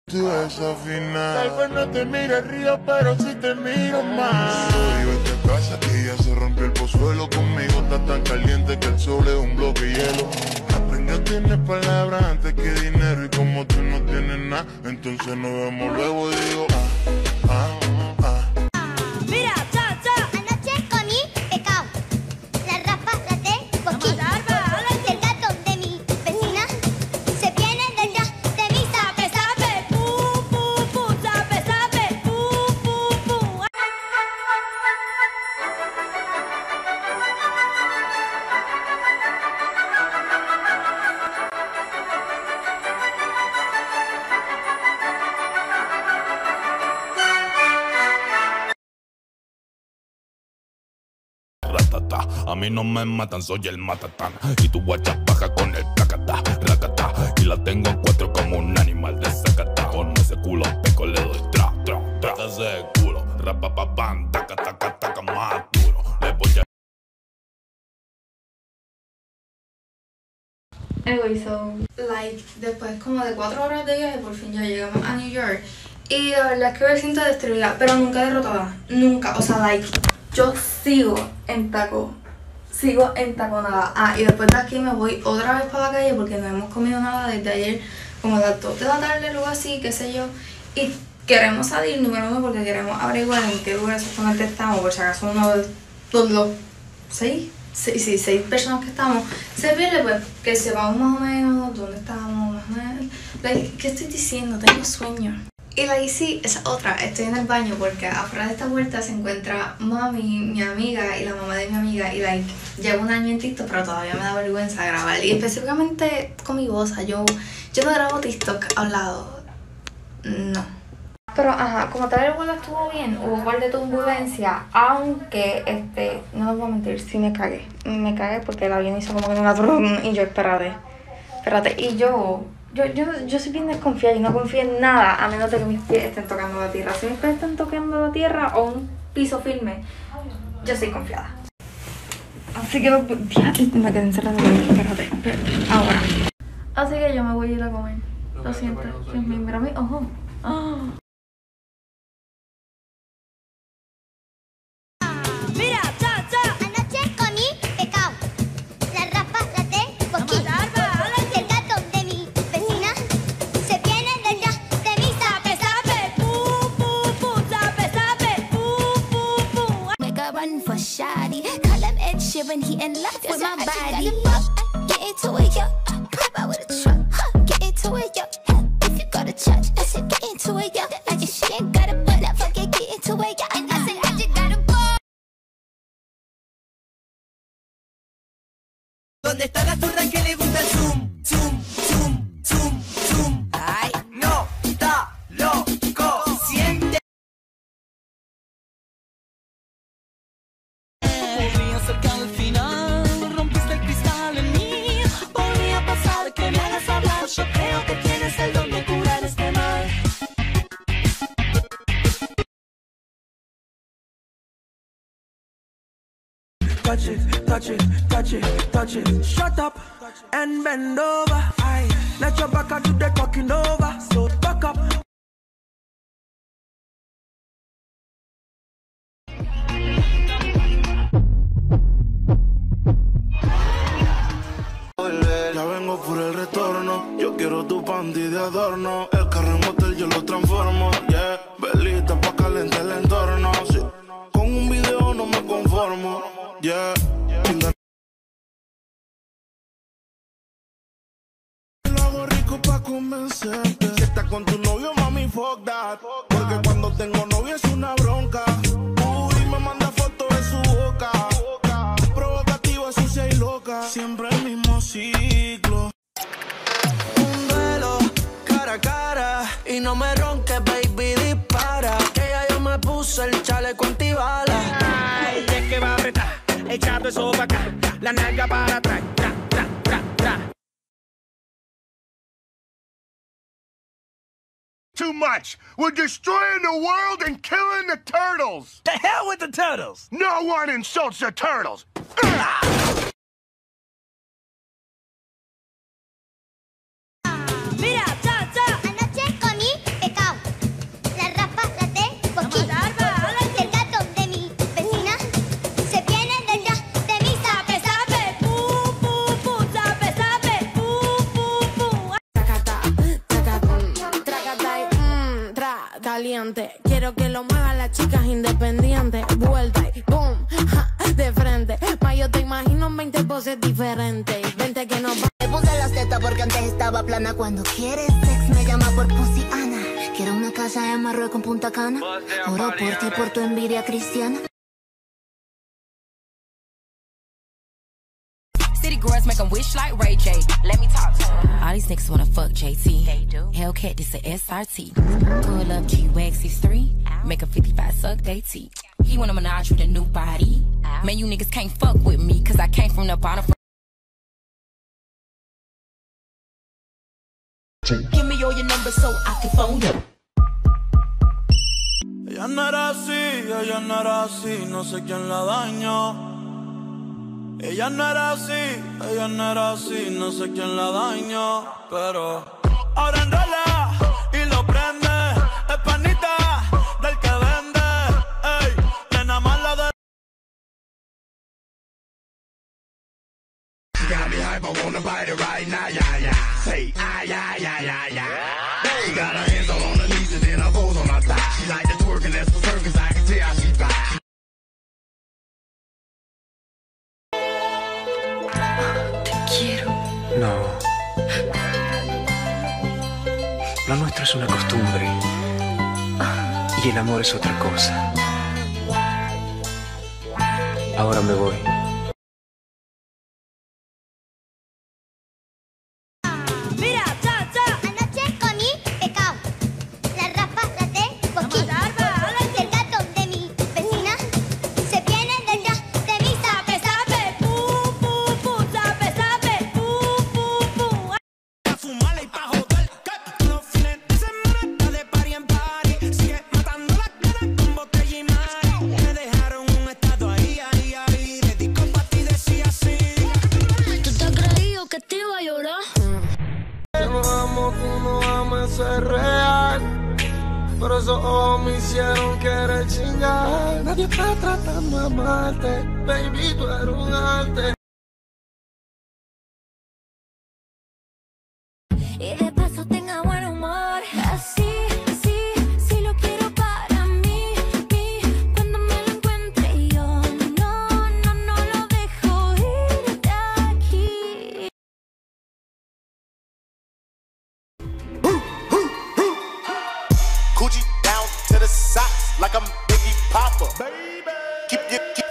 Tú desafinas. Tal vez no te mire el río, pero sí te miro más. Yo esta casa que ya se rompió el pozuelo. Conmigo está tan caliente que el sol es un bloque de hielo. Aprendí a tener palabras antes que dinero. Y como tú no tienes nada, entonces nos vemos luego y digo Mira, anoche comí pecado. La rapa la tengo aquí. Y el gato de mi vecina se viene detrás de mí. Sabe, sabe, sabe, sabe, Ratata, a mí no me matan, soy el matatán. Y tu guacha baja con el tacata, racata. Y la tengo en cuatro como un animal de zacata. Con ese culo peco le doy tra, tra, tra. Ese culo, rapapapam, taca, taca, taca, más duro. Le voy a... Anyway, so, después como de 4 horas de viaje, por fin ya llegamos a New York. Y la verdad es que me siento destruida, pero nunca derrotada. Nunca, o sea, yo sigo entaconada. Y después de aquí me voy otra vez para la calle porque no hemos comido nada desde ayer, como a las 2 de la tarde, algo así, qué sé yo. Y queremos salir, número 1, porque queremos averiguar en qué lugar exactamente estamos, por si acaso uno de los 6 personas que estamos se pierde, pues que sepamos más o menos dónde estamos, más o menos. ¿Qué estoy diciendo? Tengo sueño. Y sí, esa otra, estoy en el baño porque afuera de esta puerta se encuentra mami, mi amiga y la mamá de mi amiga. Y llevo un año en TikTok, pero todavía me da vergüenza grabar. Y específicamente con mi voz, yo no grabo TikTok hablado, no. Pero como tal el vuelo estuvo bien, hubo un par de turbulencia, aunque no les voy a mentir, sí me cagué. Me cagué porque el avión hizo como que una trum y yo espérate. Y yo soy bien desconfiada y no confío en nada a menos de que mis pies estén tocando la tierra. Si mis pies están tocando la tierra o un piso firme, yo soy confiada. Así que me quedé encerrada en el espérate, ahora. Así que yo me voy a ir a comer. Lo siento, Dios mío, mira mi ojo. Mira, anoche comí pecado. La rapa la tengo aquí. Y el gato de mi vecina se viene detrás de mí. Sabe, sabe, sabe, sabe, Make a run for shoddy. Call him Ed Sheeran, he in love with my body. Get into it, yo. Pop out with a truck. Get into it, yo. If you go to church, I said get into it, yo. I just she ain't got a butt, I forget get into it, yo. And I said I just got a butt. ¿Dónde está la turra que le gusta el zoom, zoom, zoom, zoom, zoom? Ay, no, está loco, siente. Podría ser que al final rompiste el cristal en mí. Podría pasar que me hagas hablar. Yo creo que tienes el don de curar este mal. Touch it, touch it, touch it, touch it. Shut up and bend over. Aye. Let your back do the talking over. So back up. Ya vengo por el retorno. Yo quiero tu panty de adorno. El carro en motel yo lo transformo. Yeah, velita pa' calentar el entorno. Sí. Con un video no me conformo. Yeah. Lo hago rico pa' convencerte. Si estás con tu novio, mami, fuck that. Porque cuando tengo novio es una bronca. Uy, me manda fotos de su boca. Provocativa, sucia y loca. Siempre el mismo ciclo. Un duelo cara a cara. Y no me ronques, baby, dispara. Que ya yo me puse el chaleco antibala. Ay, es que va a apretar, echando eso pa' acá, la nalga para atrás, tra, tra, tra, tra. Too much! We're destroying the world and killing the turtles! The hell with the turtles! No one insults the turtles! Mira, anoche comí caliente. Quiero que lo muevan las chicas independientes. Vuelta y boom, ja, de frente. Ma, yo te imagino en 20 poses diferentes. Vente que nos va. Me puse las tetas porque antes estaba plana. Cuando quieres sex me llama por Pussy Ana. Quiero una casa en Marruecos con Punta Cana. Oro por ti, por tu envidia cristiana. City girls make 'em wish like Ray J. Let me talk to 'em. All these niggas wanna fuck JT. They do. Hellcat, this a SRT. Pull up G-Wax 3. Make a 55 suck they teeth. He wanna menage with a new body. Man, you niggas can't fuck with me, cause I came from the bottom. Give me all your numbers so I can phone you. Ella no era así, no sé quién la dañó. Ella no era así, no sé quién la dañó. Pero ahora enrola y lo prende. Es panita del que vende. Ey, nena mala de. Got me hype, I wanna bite it right now, yeah, yeah. Say, ah, yeah, yeah, yeah, yeah. She got her hands all on her knees and then her bows on her thigh. She like the twerking, that's for circus, I can tell she fly. No. Lo nuestro es una costumbre. Y el amor es otra cosa. Ahora me voy. Mira, cha, cha. Anoche comí pecado. La rapa, la té, poquito. Que el gato de mi vecina se viene detrás de mí. Sabe, sabe, pu, pu, pu. Sabe, sabe, pu, pu, pu. Pa' fumarla y pa' joder. Los fines de semana está de party en party. Sigue matando las ganas con botella y mari. Me dejaron un estado ahí. Dedico pa' ti, decía así. ¿Tú te has creído que te iba a llorar? Yo no amo que uno ame ser real. Pero esos ojos me hicieron querer chingar. Nadie está tratando de amarte. Baby, tú eres un arte. Y de paso tenga buen humor. Así, sí lo quiero para mí. Cuando me lo encuentre yo no lo dejo ir de aquí. Coochie down to the socks like I'm Biggie Popper. Baby. Keep.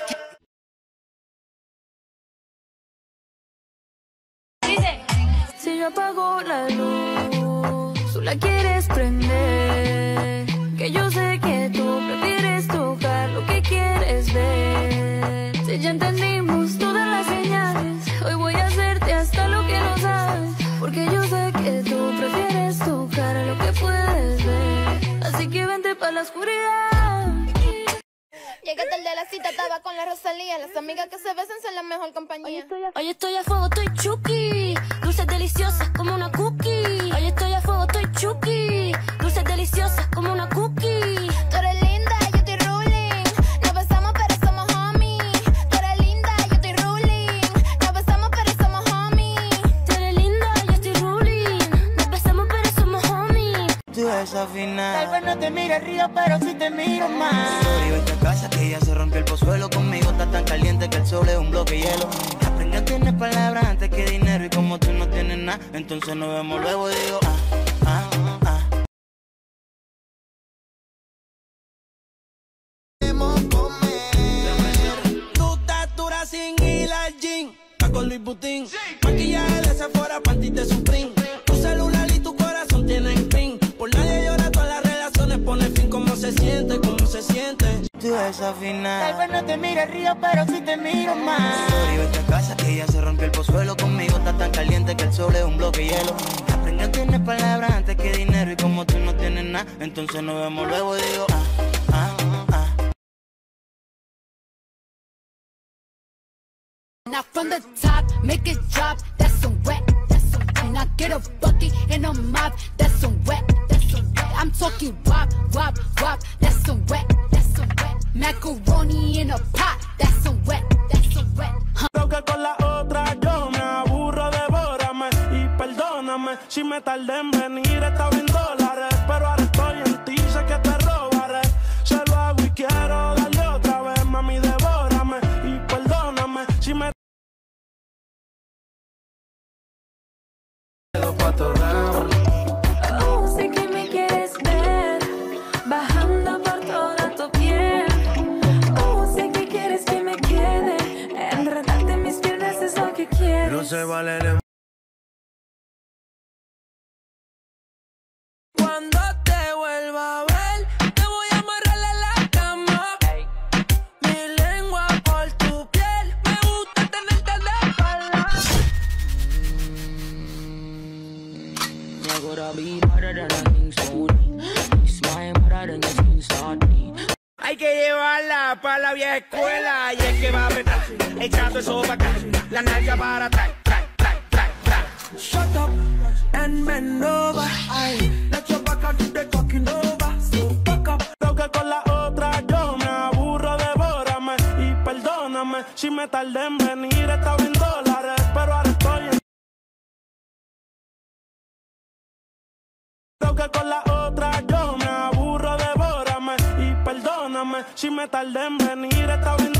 Si yo apago la luz, tú la quieres prender. Que yo sé que tú prefieres tocar lo que quieres ver. Si ya entendimos todas las señales, hoy voy a hacerte hasta lo que no sabes. Porque yo sé que tú prefieres tocar lo que puedes ver. Así que vente pa' la oscuridad. Llegué tarde a la cita, estaba con la Rosalía. Las amigas que se besan son la mejor compañía. Hoy estoy a fuego, estoy chuki. Dulces deliciosas como una cookie. Hoy estoy a fuego, estoy chuki. Dulces deliciosas como una cookie. Tú eres linda, yo estoy ruling. Nos besamos pero somos homies. Tú eres linda, yo estoy ruling. Nos besamos pero somos homies. Tú eres linda, yo estoy ruling. Nos besamos pero somos homies. Tú esa final. Tal vez no te mire el río, pero sí te miro más. Sorry, vete a casa que ya se rompió el pozuelo. Conmigo está tan caliente que el sol es un bloque de hielo. Aprendí a tener palabras antes que dinero. Y como tú no tienes nada, entonces nos vemos luego y digo Tu estatura sin ir al gym. Pa' con Luis Butín. Maquillaje de Sephora, panty de Supreme. Tu celular y tu corazón tienen pin. Por nadie llora, todas las relaciones pone fin. ¿Cómo se siente? ¿Cómo se siente? tú esa final. Tal vez no te mire el río, pero sí te miro más. Sorry, vete a casa que ya se rompió el pozuelo. Conmigo está tan caliente que el sol es un bloque de hielo. Aprendí a tener palabras antes que dinero. Y como tú no tienes nada, entonces nos vemos luego y digo Now from the top, make it drop, that's some wet, that's some wet. Now get a bucket and a mop, that's some wet, that's some wet. I'm talking wop, wop, wop, that's some wet, that's some wet. Macaroni in a pot, that's some wet, that's some wet. Creo que con la otra yo me aburro, devórame y perdóname si me tardé en venir, estaba en dólares, pero ahora estoy en ti, sé que te pa' la vieja escuela. Y es que va a apretar, echando eso pa' acá, la nalga para atrás, Shut up and bend over. Let your back out, the talking over. So fuck up. Creo que con la otra yo me aburro, devórame. Y perdóname si me tardé en venir. Estaba en dólares, pero ahora estoy en... Creo que con la otra yo me aburro, devórame. Y perdóname si me tardé en venir. Estaba en